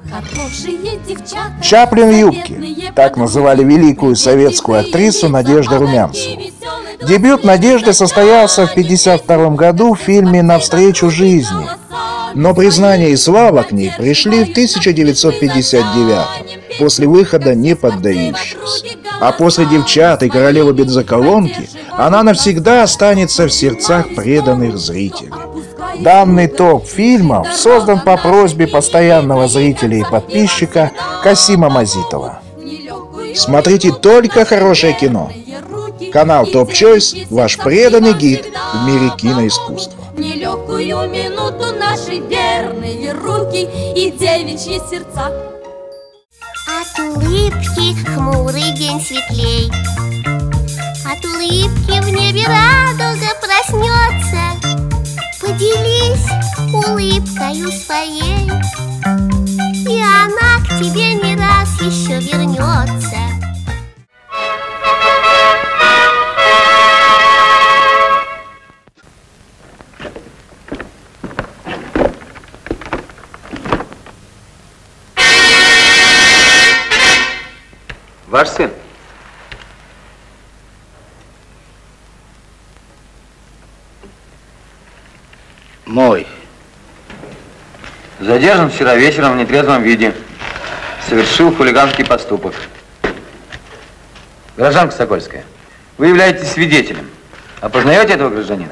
Чаплин в юбке. Так называли великую советскую актрису Надежду Румянцеву. Дебют Надежды состоялся в 1952 году в фильме «Навстречу жизни». Но признание и слава к ней пришли в 1959 после выхода «Не поддающихся». А после «Девчат» и «Королевы бензоколонки» она навсегда останется в сердцах преданных зрителей. Данный топ фильмов создан по просьбе постоянного зрителя и подписчика Касима Мазитова. Смотрите только хорошее кино. Канал Топ Чойс – ваш преданный гид в мире киноискусства. Нелегкую минуту наши верные руки и девичьи сердца. От улыбки хмурый день светлей, от улыбки в небе радуга проснется. Поделись улыбкою своей, и она к тебе не раз еще вернется. Ваш сын? Мой. Задержан вчера вечером в нетрезвом виде. Совершил хулиганский поступок. Гражданка Сокольская, вы являетесь свидетелем. Опознаете этого гражданина?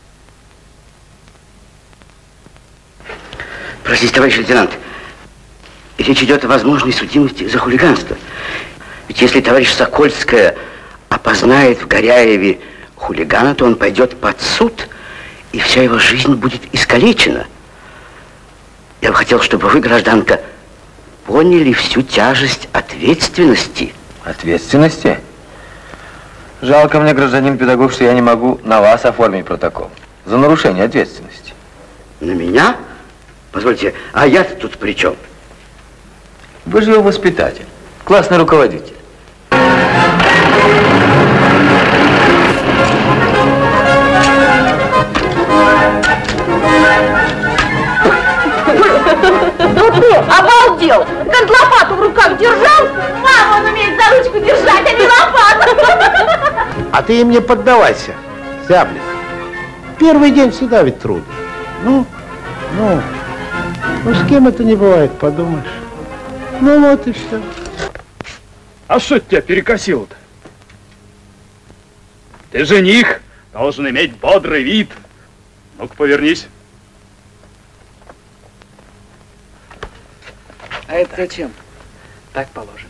Простите, товарищ лейтенант. Речь идет о возможной судимости за хулиганство. Ведь если товарищ Сокольская опознает в Горяеве хулигана, то он пойдет под суд, и вся его жизнь будет искалечена. Я бы хотел, чтобы вы, гражданка, поняли всю тяжесть ответственности. Ответственности? Жалко мне, гражданин-педагог, что я не могу на вас оформить протокол за нарушение ответственности. На меня? Позвольте, а я-то тут при чем? Вы же его воспитатель, классный руководитель. Ну ты обалдел! Кондлопату в руках держал? Мама, он умеет за ручку держать, а не лопату! А ты им не поддавайся, зяблик. Первый день всегда ведь трудно. Ну, с кем это не бывает, подумаешь. Ну вот и все. А что тебя перекосило-то? Ты жених, должен иметь бодрый вид. Ну-ка, повернись. А это зачем? Так положено.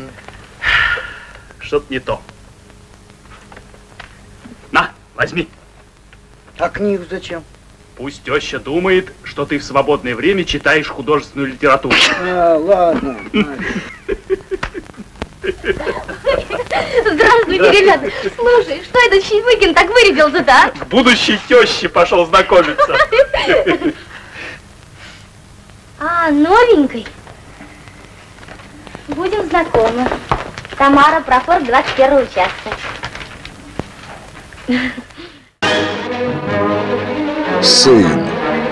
Что-то не то. На, возьми. А книгу зачем? Пусть теща думает, что ты в свободное время читаешь художественную литературу. А, ладно. Здравствуйте, ребята. Слушай, что этот Щейвыкин так вырядился-то, а? К будущей теще пошел знакомиться. А, новенькой? Будем знакомы. Тамара, профорг 21 участка. Сын.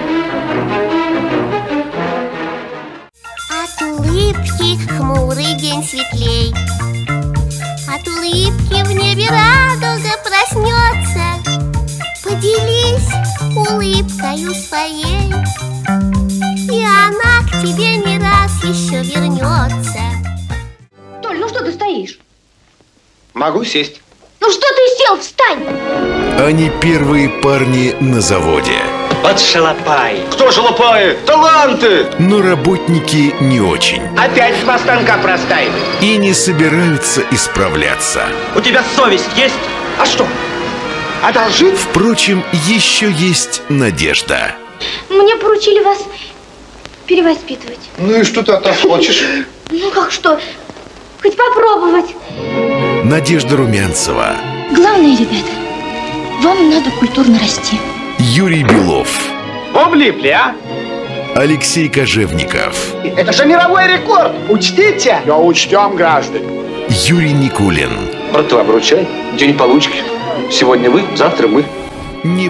От улыбки хмурый день светлей, от улыбки в небе радуга проснется. Поделись улыбкою своей, и она к тебе не раз еще вернется. Толь, ну что ты стоишь? Могу сесть. Ну что ты сел? Встань! Они первые парни на заводе. Вот шалопай. Кто шалопаи? Таланты! Но работники не очень. Опять два станка простаивают. И не собираются исправляться. У тебя совесть есть? А что? Одолжить? Впрочем, еще есть надежда. Мне поручили вас перевоспитывать. Ну и что ты от нас хочешь? Ну как что? Хоть попробовать. Надежда Румянцева. Главное, ребята, вам надо культурно расти. Юрий Белов. Облипли, а? Алексей Кожевников. Это же мировой рекорд! Учтите! Я учтем, граждане. Юрий Никулин. Братва, обручай. День получки. Сегодня вы, завтра мы. Не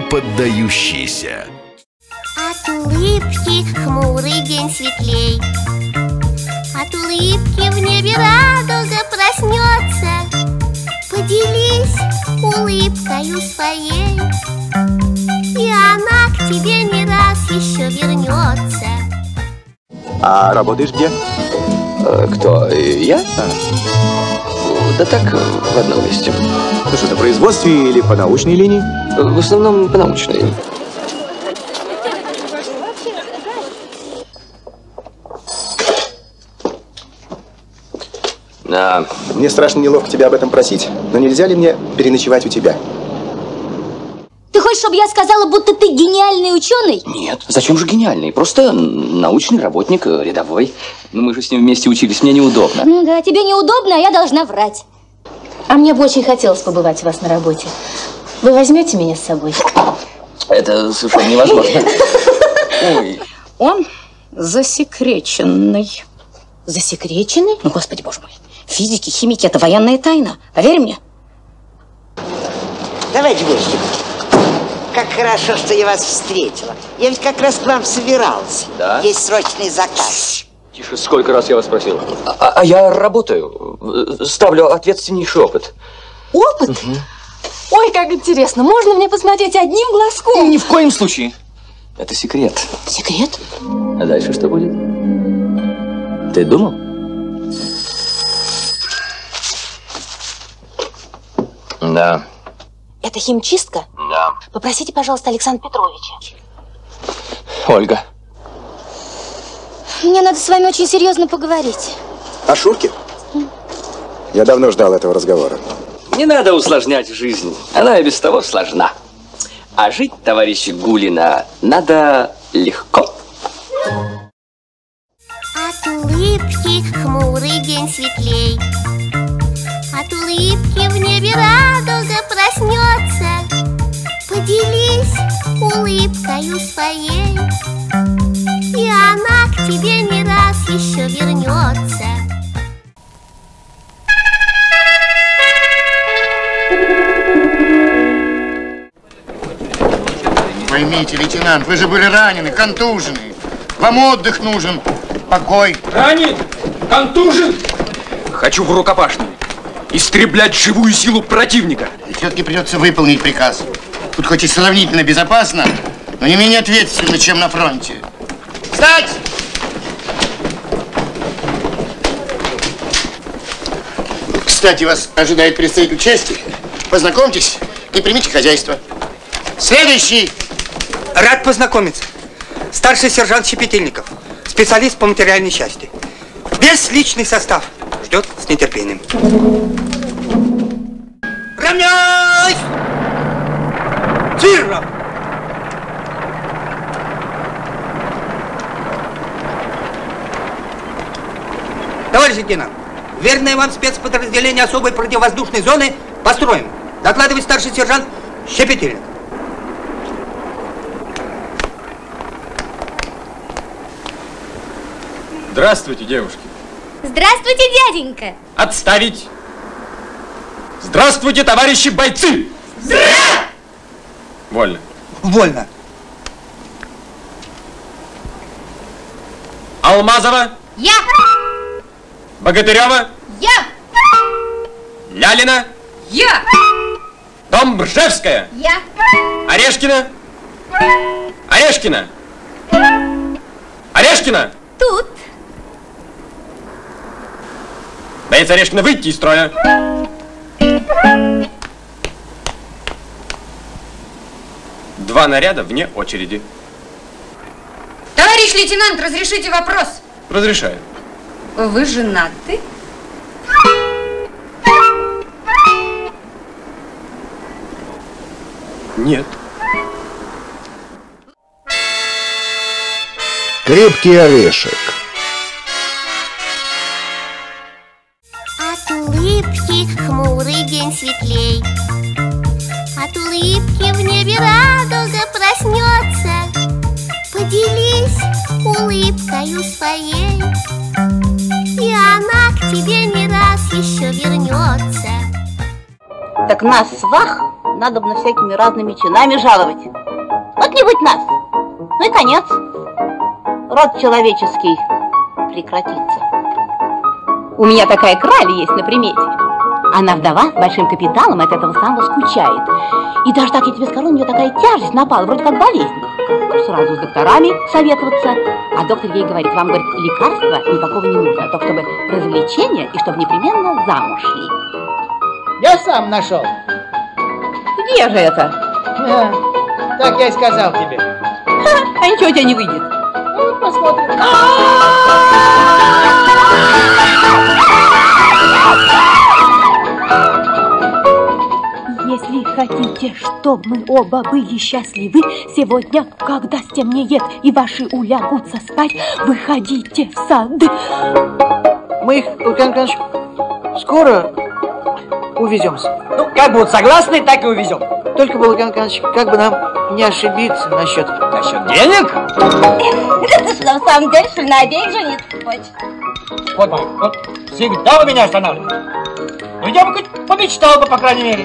поддающиеся. От улыбки хмурый день светлей, От улыбки в небе радуга проснется. Поделись улыбкою своей, и она к тебе не раз еще вернется. А работаешь где? Кто? Я? Да так, в одном месте. Ну что, на производстве или по научной линии? В основном по научной. Да. Мне страшно неловко тебя об этом просить, но нельзя ли мне переночевать у тебя? Ты хочешь, чтобы я сказала, будто ты гениальный ученый? Нет, зачем же гениальный? Просто научный работник, рядовой. Ну, мы же с ним вместе учились, мне неудобно. Ну да, тебе неудобно, а я должна врать. А мне бы очень хотелось побывать у вас на работе. Вы возьмете меня с собой? Это совершенно невозможно. Ой. Он засекреченный. Засекреченный? Ну, господи, боже мой. Физики, химики – это военная тайна. Поверь мне. Товарищ Гурчик, как хорошо, что я вас встретила. Я ведь как раз к вам собирался. Да? Есть срочный заказ. Тише, сколько раз я вас просил? А я работаю. Ставлю ответственнейший опыт. Опыт? Угу. Ой, как интересно. Можно мне посмотреть одним глазком? Ни в коем случае. Это секрет. Секрет? А дальше что будет? Ты думал? Да. Это химчистка? Да. Попросите, пожалуйста, Александра Петровича. Ольга. Мне надо с вами очень серьезно поговорить. О Шурке? Я давно ждал этого разговора. Не надо усложнять жизнь. Она и без того сложна. А жить, товарищ Гулина, надо легко. От улыбки хмурый день светлей. От улыбки в небе радуга проснется. Поделись улыбкою своей, и она к тебе не раз еще вернется. Поймите, лейтенант, вы же были ранены, контужены. Вам отдых нужен, покой. Ранен? Контужен? Хочу в рукопашную. Истреблять живую силу противника. И все-таки придется выполнить приказ. Тут хоть и сравнительно безопасно, но не менее ответственно, чем на фронте. Встать! Кстати, вас ожидает представитель части. Познакомьтесь и примите хозяйство. Следующий! Рад познакомиться. Старший сержант Щепетильников, специалист по материальной части. Весь личный состав ждет с нетерпением. Равняйсь! Тихо! Товарищ лейтенант, верное вам спецподразделение особой противовоздушной зоны построено. Докладывает старший сержант Щепетильников. Здравствуйте, девушки. Здравствуйте, дяденька. Отставить. Здравствуйте, товарищи бойцы. Вольно. Вольно. Алмазова. Я. Богатырева. Я. Лялина. Я. Домбржевская. Я. Орешкина. Орешкина. Орешкина. Тут. Боец Орешкина, выйти из строя. Два наряда вне очереди. Товарищ лейтенант, разрешите вопрос? Разрешаю. Вы женаты? Нет. Крепкий орешек. От улыбки хмурый день светлей. От улыбки в небе радуга проснется. Поделись улыбкою своей, и она к тебе не раз еще вернется. Так нас, свах, надо бы всякими разными чинами жаловать. Вот не быть нас. Ну и конец. Род человеческий прекратится. У меня такая краль есть на примете. Она вдова с большим капиталом, от этого самого скучает. И даже так, я тебе скажу, у нее такая тяжесть напала, вроде как болезнь. Ну, сразу с докторами советоваться. А доктор ей говорит, вам, говорит, лекарства никакого не нужно, только чтобы развлечения и чтобы непременно замуж шли. Я сам нашел. Где же это? Так я и сказал тебе. А ничего у тебя не выйдет. Ну, посмотрим. Если хотите, чтобы мы оба были счастливы, сегодня, когда стемнеет и ваши улягутся спать, выходите в сад. Мы их, Лукьян Иванович, скоро увеземся. Ну, как будут согласны, так и увезем. Только бы, Лукьян Иванович, как бы нам не ошибиться насчет денег? Ты что, в самом деле, что ли, на обеих жениться хочешь? Вот, Майк, вот всегда вы меня останавливаете. Ну, я бы хоть помечтал бы, по крайней мере.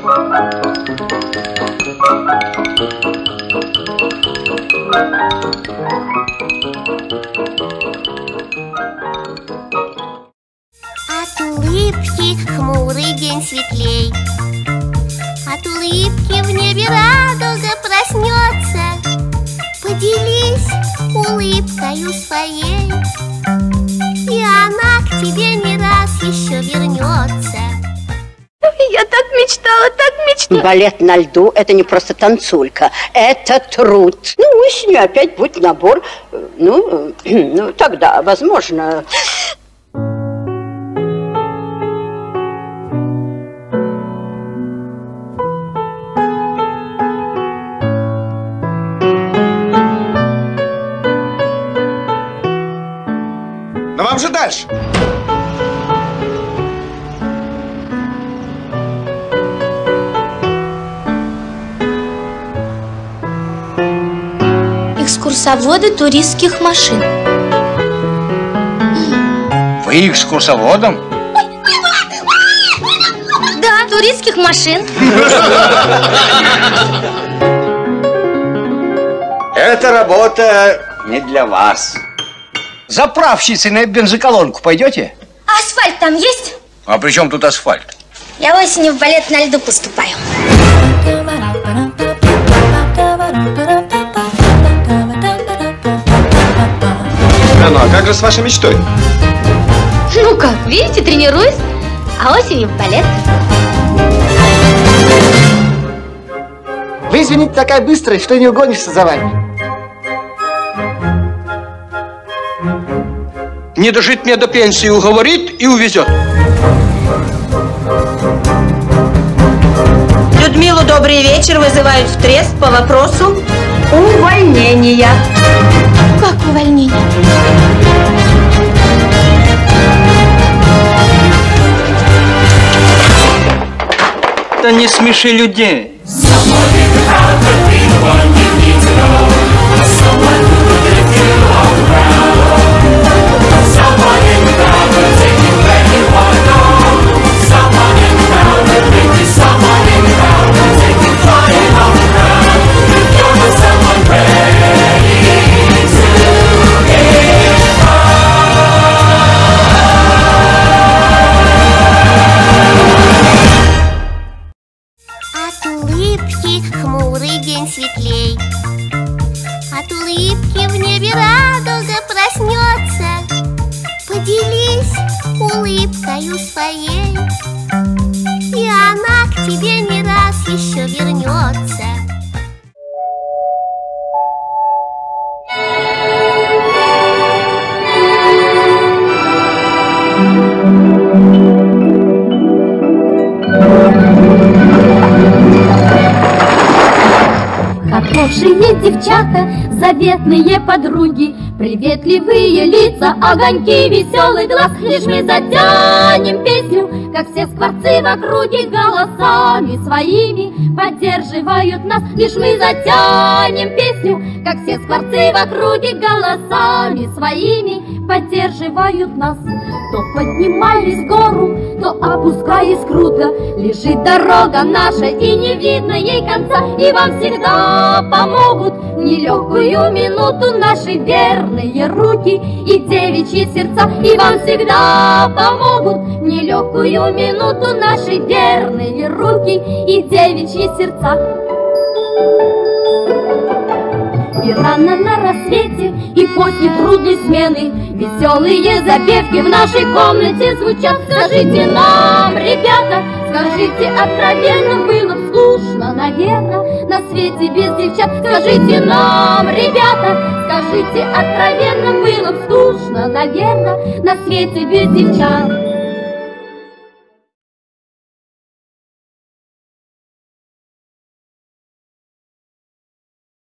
От улыбки хмурый день светлей, от улыбки в небе радуга проснется. Поделись улыбкою своей, и она к тебе не раз еще вернется. Я так мечтала, так мечтала. Балет на льду – это не просто танцулька, это труд. Ну, осенью опять будет набор. Ну, тогда, возможно... Но вам же дальше. Экскурсоводы туристских машин. Вы экскурсоводом? Да, туристских машин. Эта работа не для вас. Заправщицей на бензоколонку пойдете? Асфальт там есть? А при чем тут асфальт? Я осенью в балет на льду поступаю. Ну а как же с вашей мечтой? Ну как, видите, тренируюсь, а осенью в балет. Вы, извините, такая быстрая, что не угонишься за вами. Не дожить мне до пенсии, уговорит и увезет. Людмилу, добрый вечер. Вызывают в Трест по вопросу увольнения. Как увольнение? Да не смеши людей. От улыбки хмурый день светлей, от улыбки в небе радуга проснется. Поделись улыбкою своей, и она к тебе не раз еще вернется. Хорошие девчата, заветные подруги, приветливые лица, огоньки, веселый глаз. Лишь мы затянем песню, как все скворцы в округе, голосами своими поддерживают нас. Лишь мы затянем песню, как все скворцы в округе, голосами своими поддерживают нас. То поднимаясь в гору, то опускаясь круто, лежит дорога наша, и не видно ей конца. И вам всегда помогут в нелегкую минуту наши верные руки и девичьи сердца. И вам всегда помогут в нелегкую минуту наши верные руки и девичьи сердца. И рано на рассвете, и после трудной смены веселые запевки в нашей комнате звучат. Скажите нам, ребята, скажите откровенно, было б скучно, наверное, на свете без девчат. Скажите нам, ребята, скажите откровенно, было б скучно, наверное, на свете без девчат.